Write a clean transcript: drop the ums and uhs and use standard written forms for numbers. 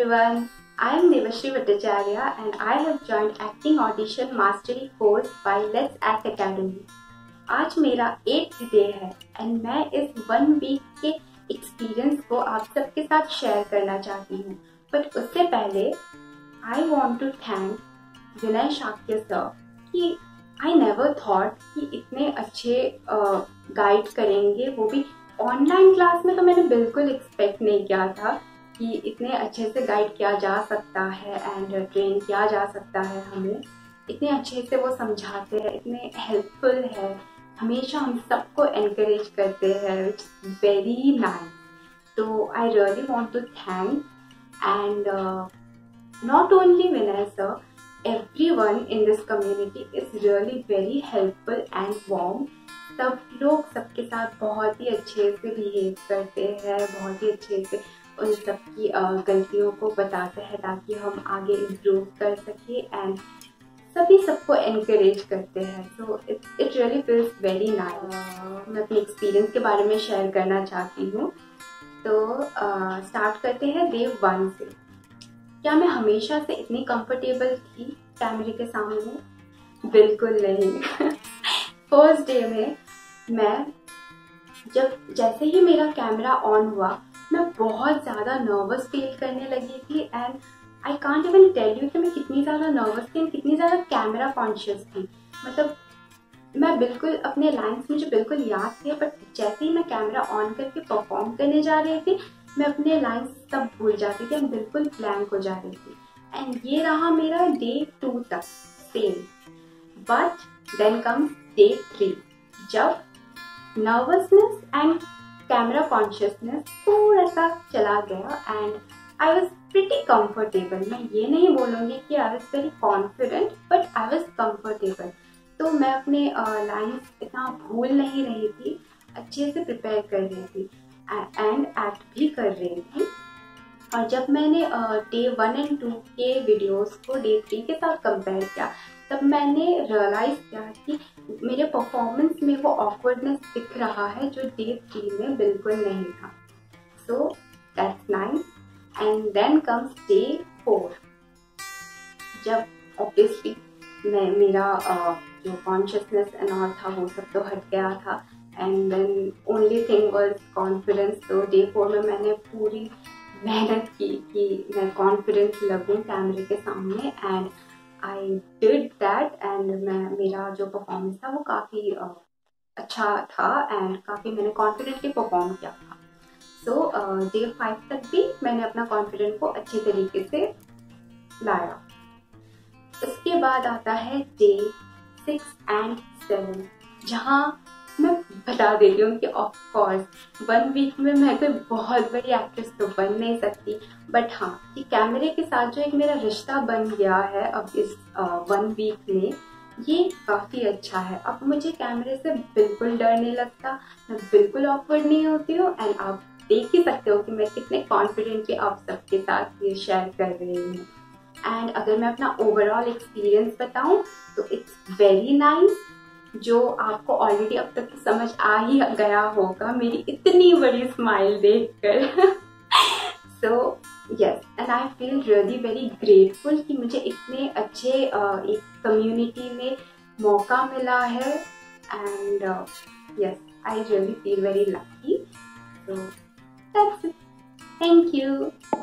everyone, I am Devashri Bhattacharya and I have joined acting audition mastery course by Let's Act Academy. आज मेरा 8th day है and मैं इस 1 week के experience को आप सबके साथ शेयर करना चाहती हूँ. बट उससे पहले I want to thank Vinay Shakya sir कि आई नेवर थॉट कि इतने अच्छे गाइड करेंगे, वो भी ऑनलाइन क्लास में. तो मैंने बिल्कुल एक्सपेक्ट नहीं किया था कि इतने अच्छे से गाइड किया जा सकता है एंड ट्रेन किया जा सकता है. हमें इतने अच्छे से वो समझाते हैं, इतने हेल्पफुल है, हमेशा हम सबको एनकरेज करते हैं, इट्स वेरी नाइस. तो I really want to thank and not only Vinay sir, everyone in this community is really very helpful and warm. सब लोग सबके साथ बहुत ही अच्छे से बिहेव करते हैं, बहुत ही अच्छे से उन सबकी गलतियों को बताते हैं ताकि हम आगे इम्प्रूव कर सके एंड सभी सबको एनकरेज करते हैं. So it really feels very nice. मैं अपने एक्सपीरियंस के बारे में शेयर करना चाहती हूँ. तो स्टार्ट करते हैं डे 1 से. क्या मैं हमेशा से इतनी कंफर्टेबल थी कैमरे के सामने? बिल्कुल नहीं. फर्स्ट डे में मैं जैसे ही मेरा कैमरा ऑन हुआ, मैं बहुत ज़्यादा नर्वस फील करने लगी थी and I can't even tell you कि मैं कितनी ज़्यादा नर्वस थी, कितनी ज़्यादा कैमरा कॉन्शियस थी. मतलब मैं बिल्कुल अपने लाइन्स मुझे बिल्कुल याद थे, बट जैसे ही मैं कैमरा ऑन करके परफॉर्म करने जा रही थी, मैं अपने लाइन्स सब भूल जाती थी एंड बिल्कुल ब्लैंक हो जा रही थी. एंड ये रहा मेरा डे 2 तक same. But then comes day 3, जब नर्वसनेस एंड कैमरा कॉन्शियसनेस थोड़ा सा चला गया and I was pretty comfortable. मैं ये नहीं बोलूँगी कि I was very confident, but I was comfortable. तो मैं अपने लाइन्स इतना भूल नहीं रही थी, अच्छे से प्रिपेयर कर रही थी एंड एक्ट भी कर रही थी. और जब मैंने डे 1 एंड 2 के वीडियोस को डे 3 के साथ कंपेयर किया, तब मैंने रियलाइज किया कि मेरे परफॉर्मेंस में वो ऑकवर्डनेस दिख रहा है जो डे 3 में बिल्कुल नहीं था. So that's nice. And then comes day 4, जब ऑब्वियसली मेरा जो कॉन्शियसनेस एंड ऑल था वो सब तो हट गया था and then only thing was confidence. तो डे 4 में मैंने पूरी मेहनत की कि मैं कॉन्फिडेंस लगूं कैमरे के सामने and I did that. And मेरा जो परफॉर्मेंस था वो काफ़ी अच्छा था एंड काफ़ी मैंने कॉन्फिडेंटली परफॉर्म किया था. सो डे 5 तक भी मैंने अपना कॉन्फिडेंस को अच्छे तरीके से लाया. उसके बाद आता है डे 6 एंड 7, जहाँ मैं बता देती हूँ कि ऑफ कोर्स 1 वीक में मैं कोई बहुत बड़ी एक्ट्रेस तो बन नहीं सकती, बट हाँ कि कैमरे के साथ जो एक मेरा रिश्ता बन गया है अब इस 1 वीक में, ये काफ़ी अच्छा है. अब मुझे कैमरे से बिल्कुल डर नहीं लगता, मैं बिल्कुल ऑकवर्ड नहीं होती हूँ एंड आप देख ही सकते हो कि मैं कितने कॉन्फिडेंटली आप सबके साथ ये शेयर कर रही हूँ. एंड अगर मैं अपना ओवरऑल एक्सपीरियंस बताऊँ तो इट्स वेरी नाइस. जो आपको ऑलरेडी अब तक समझ आ ही गया होगा मेरी इतनी बड़ी स्माइल देखकर. So yes, and I feel really very grateful कि मुझे इतने अच्छे एक कम्युनिटी में मौका मिला है and yes, I really feel very lucky. So that's it. Thank you.